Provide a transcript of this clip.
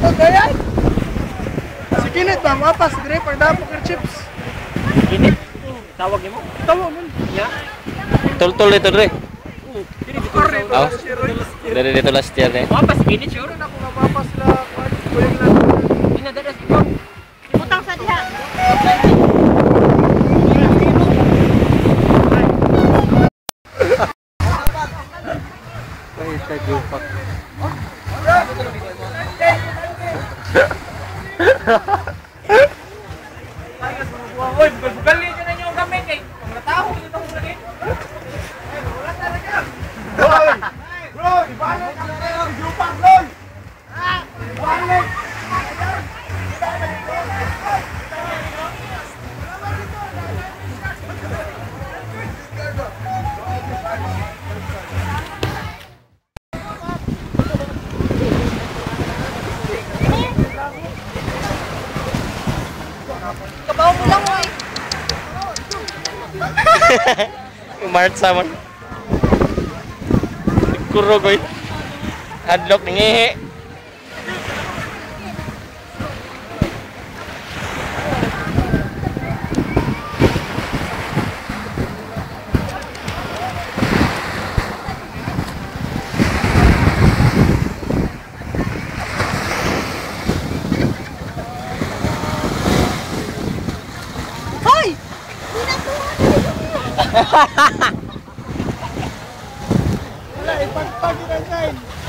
Gayan. Si Kinit ba? Mapas, dire pagdapo ng chips. Kinit. Tawag mo? Tawo nun. Ya. Tol dito dre. Corre to Oh. last year. Dari dito last year eh. Mapas kinit sure. Ako nga mapas la kuyang na. Inadalas ko. Ibutang sa diha. Ay, tagupak. Oy, bugal-bugal niyo na yung gamit kay. Mga tao dito ko lagi. Wala talaga. Bro, ibalik ang kayang jupak, bro. Ibalik. Kabaw mo lang, oy. Umart sama. Kurog oy. Adlock ngehe. Hoy! Wala, ipagpag yun ang sign.